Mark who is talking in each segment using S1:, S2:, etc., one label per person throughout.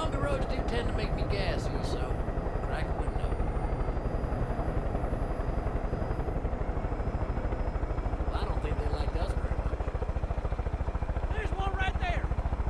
S1: longer roads do tend to make me gassy, so crack a window. Well, I don't think they liked us very much. There's one right there!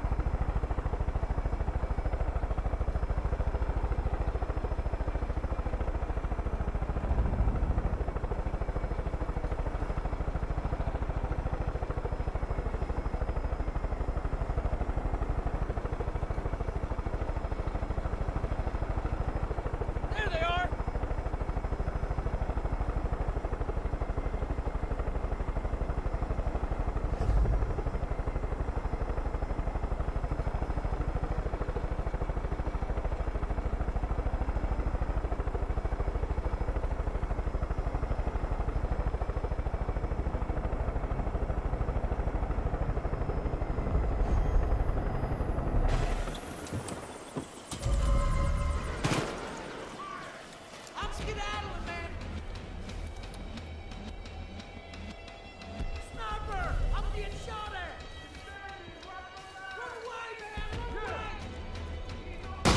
S1: There they are! I'm skedaddling, man! Sniper! I'm getting shot at! Run away, man! Run away!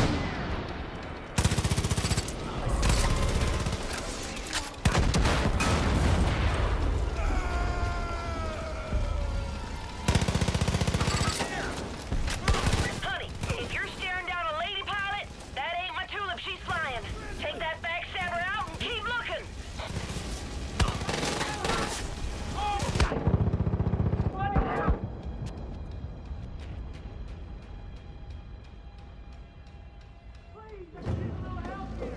S2: Honey, if you're staring down a lady pilot, that ain't my tulip she's flying. Take that backstabber out and keep looking.
S1: Please, I just need a little help here!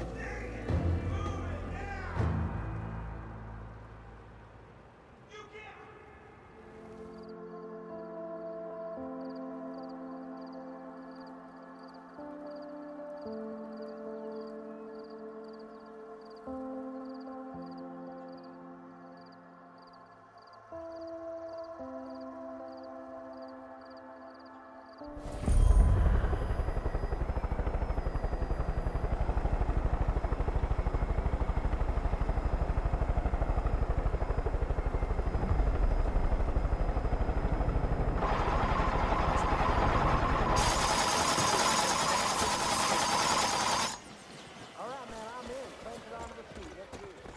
S1: All right, man, I'm in. Clench it onto the seat. Let's do it.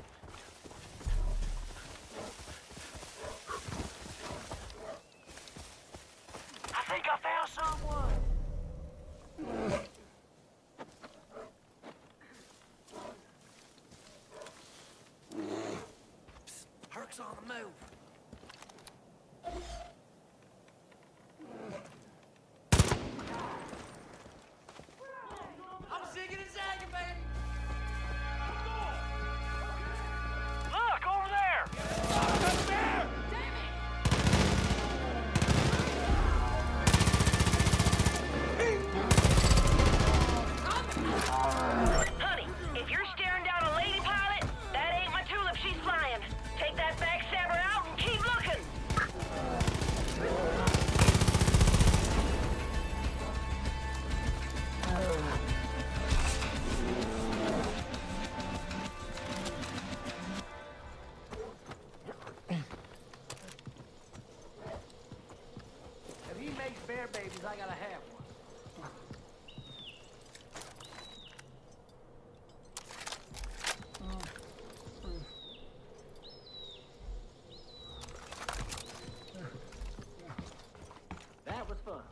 S1: I think I found someone! Herc's on the move. I'm zigging and zagging, baby!
S2: Look, over there! Honey, if you're staring down a lady pilot, that ain't my tulip she's flying. Take that backstabber out and keep looking.
S1: If he makes bear babies, I gotta have one. That was fun.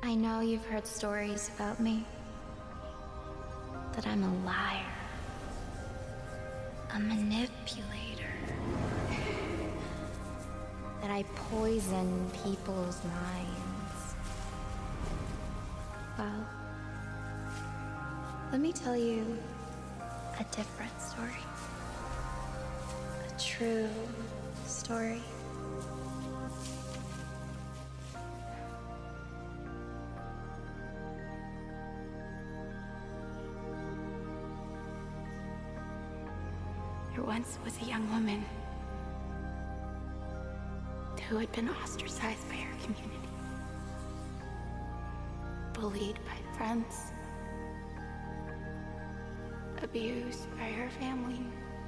S3: I know you've heard stories about me. That I'm a liar. A manipulator. That I poison people's minds. Well, let me tell you a different story. A true story. There once was a young woman who had been ostracized by her community, bullied by friends, abused by her family.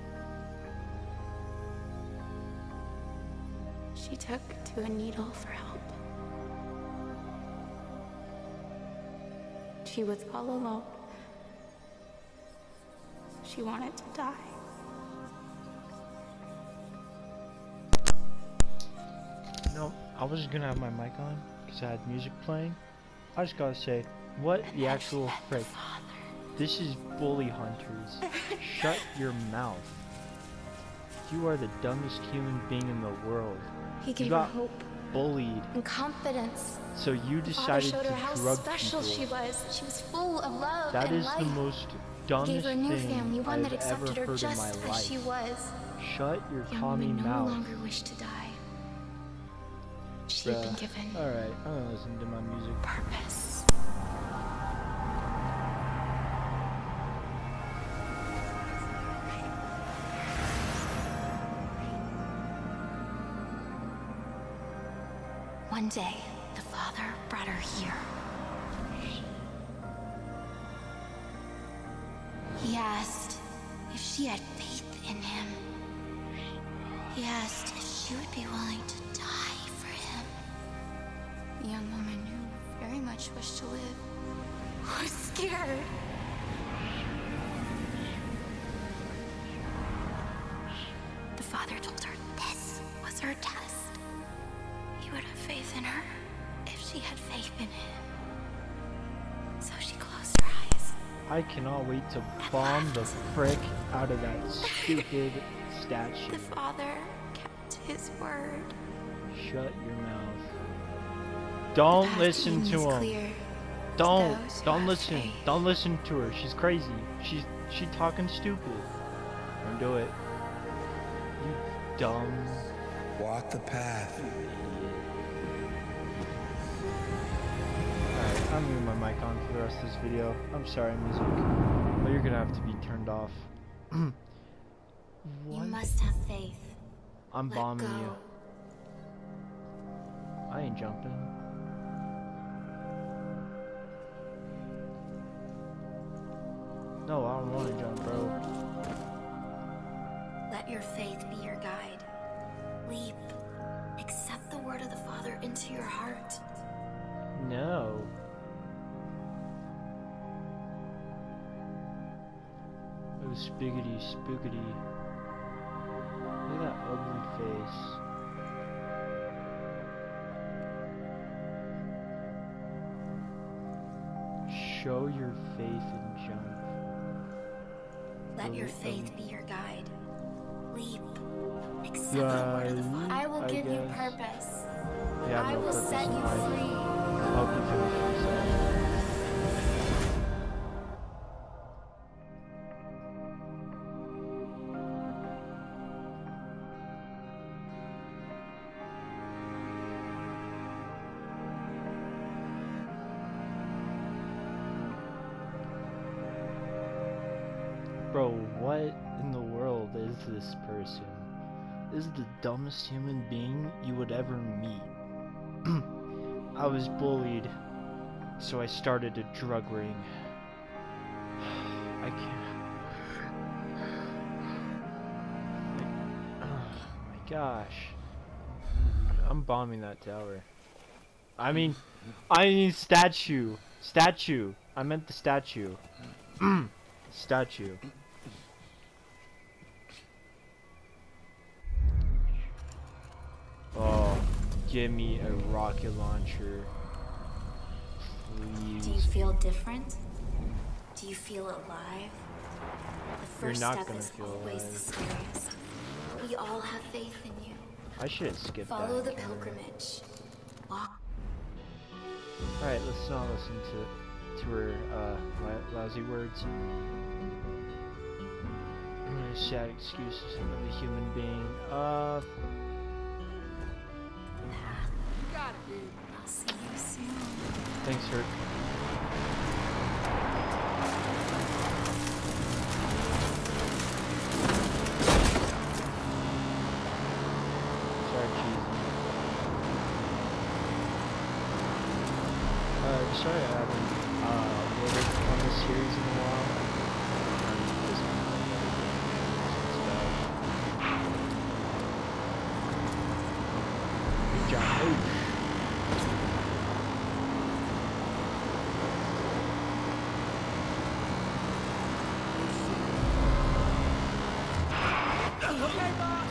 S3: She took to a needle for help. She was all alone. She wanted to die.
S4: No, I was gonna have my mic on because I had music playing. I just gotta say, what the actual frick? This is Bully Hunters. Shut your mouth. You are the dumbest human being in the world.
S3: He
S4: You
S3: gave her
S4: got
S3: hope
S4: bullied,
S3: and confidence.
S4: so you
S3: Father
S4: decided
S3: showed her how
S4: to drug
S3: special she
S4: people.
S3: was. She was full of love
S4: That
S3: and
S4: is
S3: life.
S4: the most
S3: He
S4: dumbest
S3: gave her a new
S4: thing
S3: family, one that
S4: I've ever
S3: accepted her
S4: heard in
S3: just
S4: my
S3: as
S4: life.
S3: she was.
S4: Shut your
S3: Young
S4: commie
S3: woman no
S4: mouth.
S3: longer wished to die. She had been given
S4: Alright, I'm gonna listen to my music.
S3: purpose. One day, the father brought her here. He asked if she had faith in him. He asked if she would be willing to die for him. The young woman who very much wished to live was scared. The father told her this was her test. He would have faith in her if she had faith in him. So she closed her eyes.
S4: I cannot wait to bomb the frick out of that stupid statue.
S3: The father kept his word.
S4: Shut your mouth. Don't
S3: path
S4: listen
S3: Eden
S4: to
S3: is
S4: him.
S3: clear
S4: Don't.
S3: those who
S4: Don't
S3: have
S4: listen.
S3: faith.
S4: Don't listen to her. She's crazy. She talking stupid. Don't do it. You dumb.
S5: Walk the path.
S4: Alright, I'm leaving my mic on for the rest of this video. I'm sorry, music, but you're gonna have to be turned off.
S3: You
S4: What?
S3: must have faith.
S4: I'm
S3: Let
S4: bombing
S3: go.
S4: you. I ain't jumping. No, I don't want to jump, bro.
S3: Let your faith be your guide. Leap. Accept the word of the Father into your heart.
S4: No. Oh, spiggity, spookity. Look at that ugly face. Show your faith and jump.
S3: Let your
S4: Really,
S3: faith be your guide. Leap. Accept
S4: Yeah,
S3: the word of the Father. I will
S4: I
S3: give you
S4: guess.
S3: purpose.
S4: You have
S3: I
S4: no
S3: will
S4: purpose
S3: set
S4: in
S3: you
S4: life.
S3: free.
S4: Help you finish yourself. Bro, what in the world is this person? This is the dumbest human being you would ever meet. I was bullied, so I started a drug ring. I can't. Oh my gosh. I'm bombing that tower. I mean statue. Statue. I meant the statue. Statue. Oh, give me a rocket launcher.
S3: Do you feel different? Do you feel alive? The
S4: You're
S3: first
S4: not
S3: step
S4: gonna
S3: is
S4: feel
S3: always
S4: alive.
S3: the scariest. We all have faith in you.
S4: I should have skipped
S3: Follow
S4: that
S3: the
S4: encounter.
S3: pilgrimage. Walk.
S4: Alright, let's not listen to her lousy words. Sad excuses of a human being.
S3: Path.
S1: You got it, dude.
S3: I'll see you soon.
S4: Thanks, Herc. Sorry, cheesy. Sorry I haven't worked on this series in a while. Just been playing other games and stuff. Good job. Ooh.
S1: Okay, boss.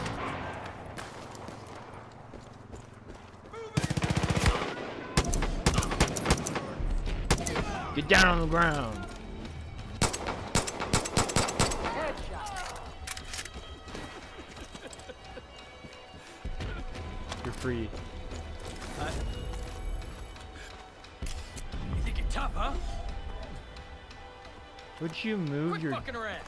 S4: Get down on the ground.
S1: Headshot.
S4: You're free.
S1: You think you're tough, huh?
S4: Would you move
S1: Quit
S4: your
S1: fucking around.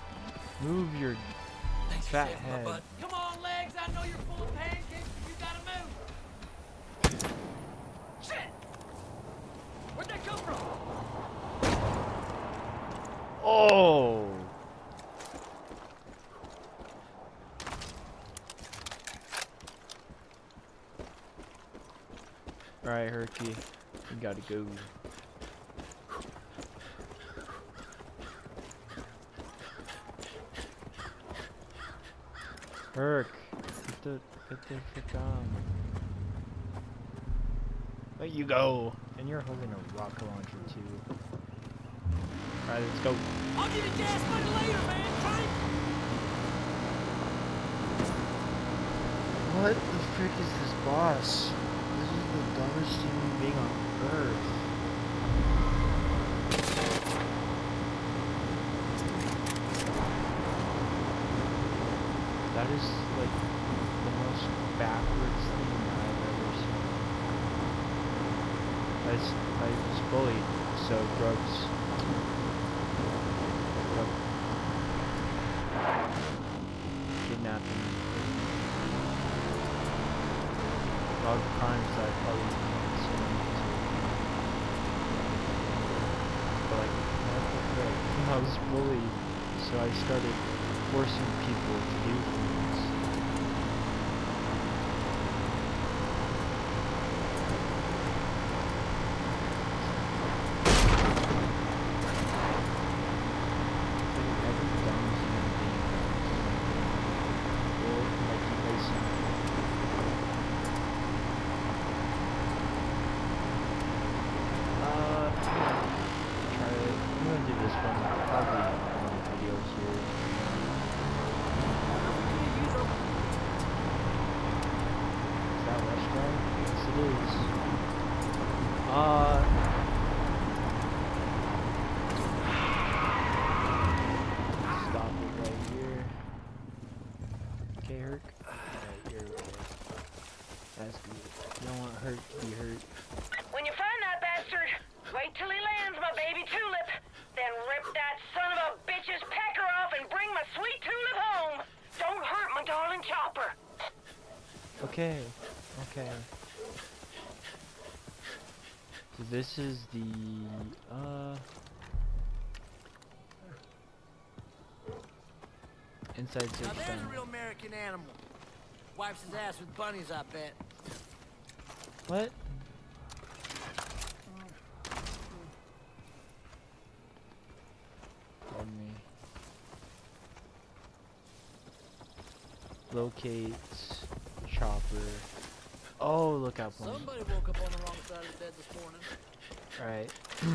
S1: Thanks for
S4: fat
S1: saving my
S4: head?
S1: butt. Come on, legs. I know you're full of pancakes, but you gotta move. Shit! Where'd that come from?
S4: Oh. Alright, Herky. You gotta go. Herc, get the frick on. Let you go. And you're holding a rocket launcher too. Alright, let's go.
S1: I'll give you gas money later, man. Frank.
S4: What the frick is this boss? This is the dumbest human being on earth. That is like the most backwards thing I've ever seen. I was bullied, so drugs. Kidnapping. A lot of crimes that I probably can't say. But like, what the frick? I was bullied, so I started forcing people to do things. Stop it right here. Okay, Herc? Alright, you're okay. That's good. You don't want Herc to be hurt.
S2: When you find that bastard, wait till he lands, my baby Tulip. Then rip that son of a bitch's pecker off and bring my sweet Tulip home. Don't hurt my darling Chopper.
S4: Okay, okay. So this is the, inside
S1: Now
S4: search
S1: there's a
S4: done.
S1: real American animal. Wipes his ass with bunnies, I bet.
S4: What? Pardon me. Locate Chopper. Oh, look out point.
S1: Somebody woke up on the wrong side of the bed this morning.
S4: Alright.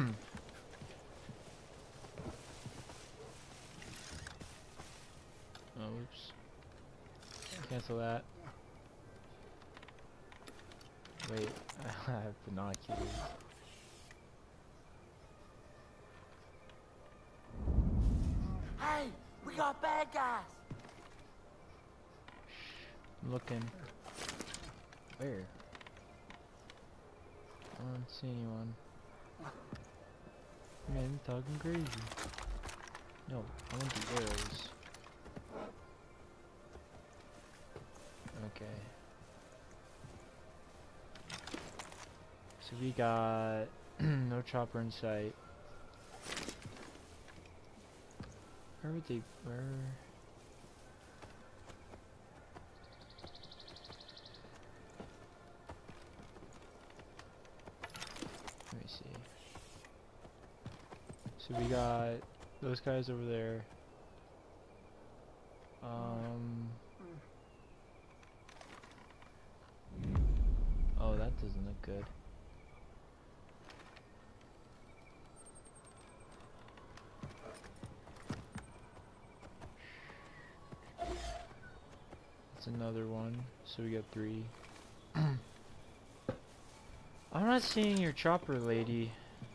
S4: Oh, oops. Cancel that. Wait, I have binoculars.
S1: Hey, we got bad guys.
S4: I'm looking. Where? I don't see anyone. Man, talking crazy. No, I want the arrows. Okay. So we got no chopper in sight. Where would they? Where? Let me see. So we got those guys over there. Oh, that doesn't look good. That's another one. So we got 3. I'm not seeing your chopper, lady.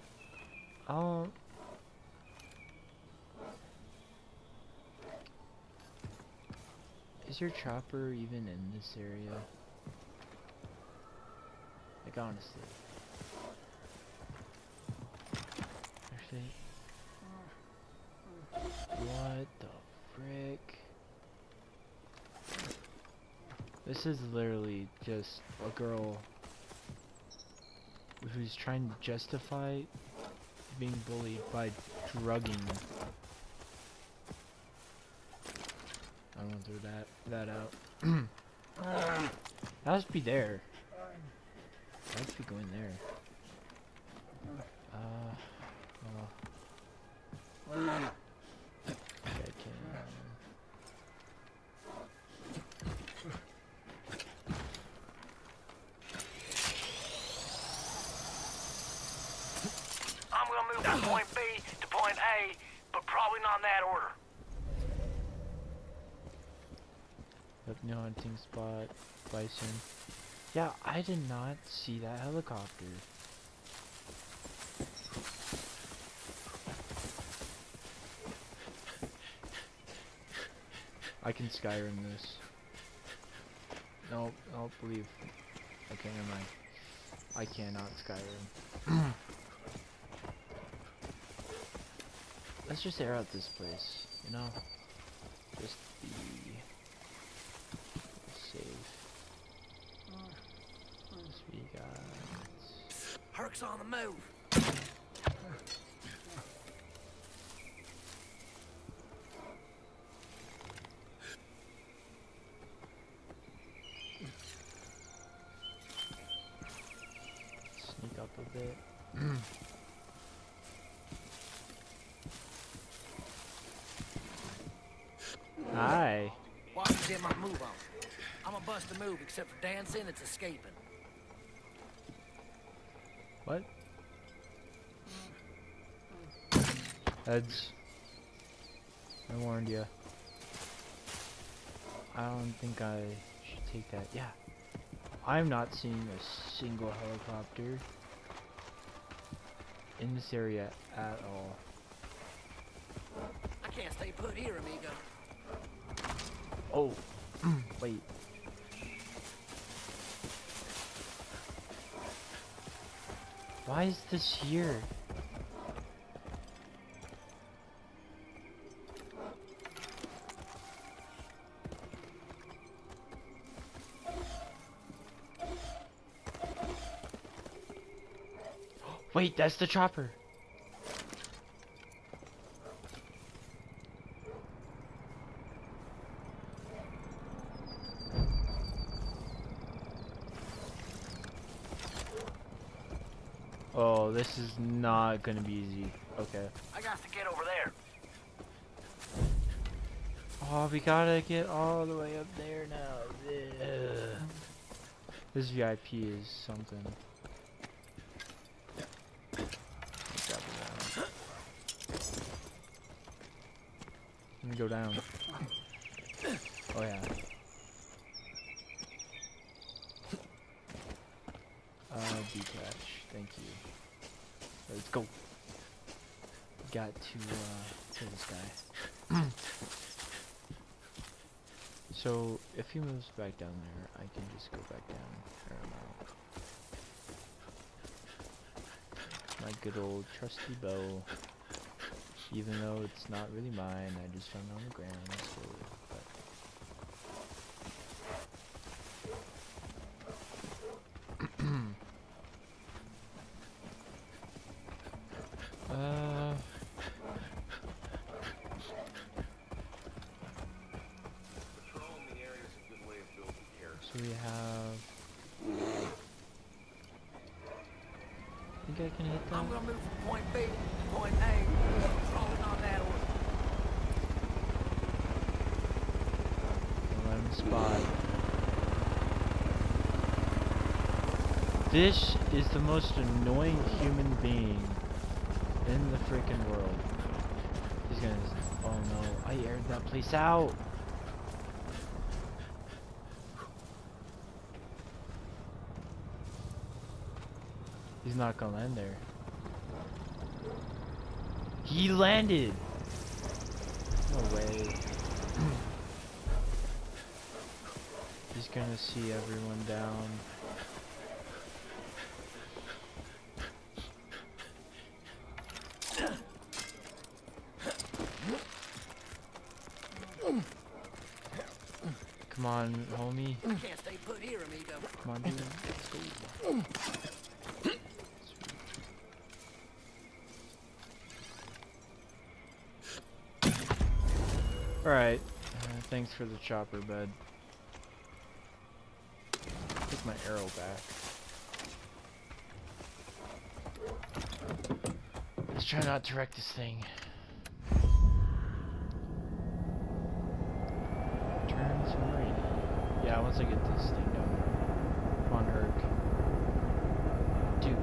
S4: Is your chopper even in this area? Like, honestly. Actually. What the frick? This is literally just a girl who's trying to justify being bullied by drugging. I don't want to throw that out. That must be there. That must be going there. Well. Okay, I can.
S1: I'm gonna move from point B to point A, but probably not in that order.
S4: Yep, no hunting spot. Bison. Yeah, I did not see that helicopter. I can Skyrim this. Nope, don't believe. Okay, never mind. I cannot Skyrim. Let's just air out this place, you know? Just be safe. We got...
S1: Herc's on the move.
S4: Sneak up a bit. Hi.
S1: Watch me get my move on. I'm a bust a move, except for dancing, it's escaping.
S4: What? Heads. I warned you. I don't think I should take that. Yeah. I'm not seeing a single helicopter in this area at all.
S1: I can't stay put here, amigo.
S4: Oh. Wait. Why is this here? Wait, that's the chopper. Oh, this is not gonna be easy. Okay.
S1: I got to get over there.
S4: Oh, we gotta get all the way up there now. Ugh. This VIP is something. Let me go down. Oh yeah. Detach. Thank you. Let's go. Got to kill this guy. So, if he moves back down there, I can just go back down and tear him out. My good old trusty bow. Even though it's not really mine, I just found it on the ground, so... So we have... Think I can hit that?
S1: I'm gonna move from point B to point A. Rolling on that order.
S4: Let him spot. This is the most annoying human being in the freaking world. He's gonna... Oh no, I aired that place out! He's not gonna land there. He landed! No way. He's gonna see everyone down. Come on, homie.
S1: Can't stay put here, amigo.
S4: Come on, dude. Let's go. Alright, thanks for the chopper, bud. Take my arrow back. Let's try not to wreck this thing. Turn some rain. Yeah, once I get this thing done. Come on, Herc. Dude.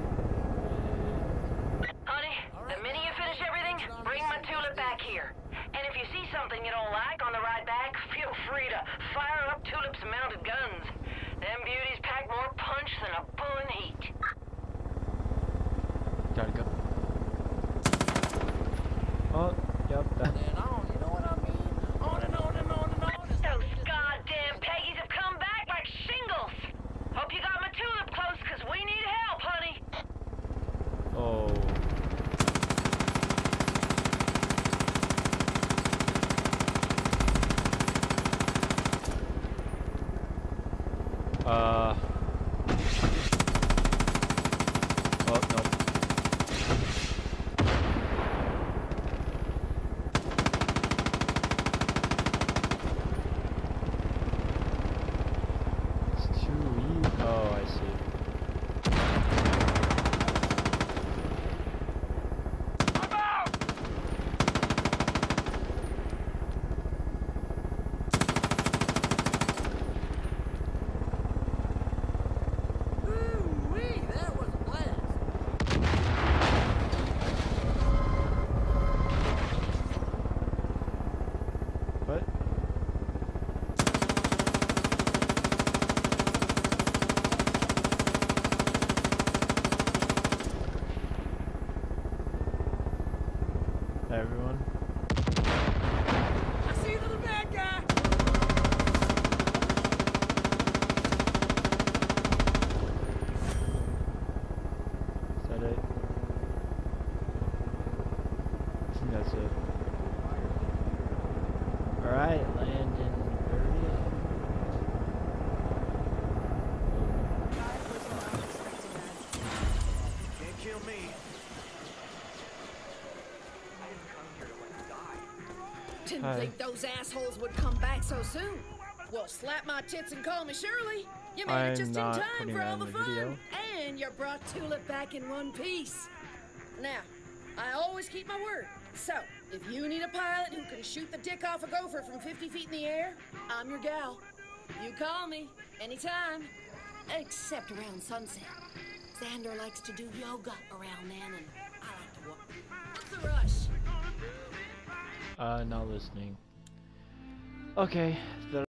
S2: Honey, the minute you finish everything, bring my tulip back here. And if you see something you don't like on the ride back, feel free to fire up Tulip's mounted guns. Them beauties pack more punch than a bull in heat.
S4: Gotta go. Oh, yep, that.
S1: And on, you know what I mean? On and on and on and on.
S2: Those goddamn Peggies have come back like shingles. Hope you got my tulip close, cause we need help, honey.
S4: Oh. Oh, no. It's too easy. Oh, I see.
S1: I'm out! Ooh-wee, that was a blast.
S4: What? Everyone?
S1: I see the little bad guy.
S4: Is that it? I think that's it. Alright, Landon area.
S1: Can't kill me.
S6: Didn't
S4: Hi.
S6: think those assholes would come back so soon. Well, slap my tits and call me Shirley. You made
S4: I'm
S6: it just in
S4: not
S6: time
S4: putting
S6: for
S4: that
S6: all
S4: in
S6: the
S4: the
S6: fun.
S4: video.
S6: And you brought Tulip back in one piece. Now, I always keep my word. So, if you need a pilot who can shoot the dick off a gopher from 50 feet in the air, I'm your gal. You call me anytime. Except around sunset. Xander likes to do yoga around then, and I like to walk. What's the rush?
S4: Not listening. Okay,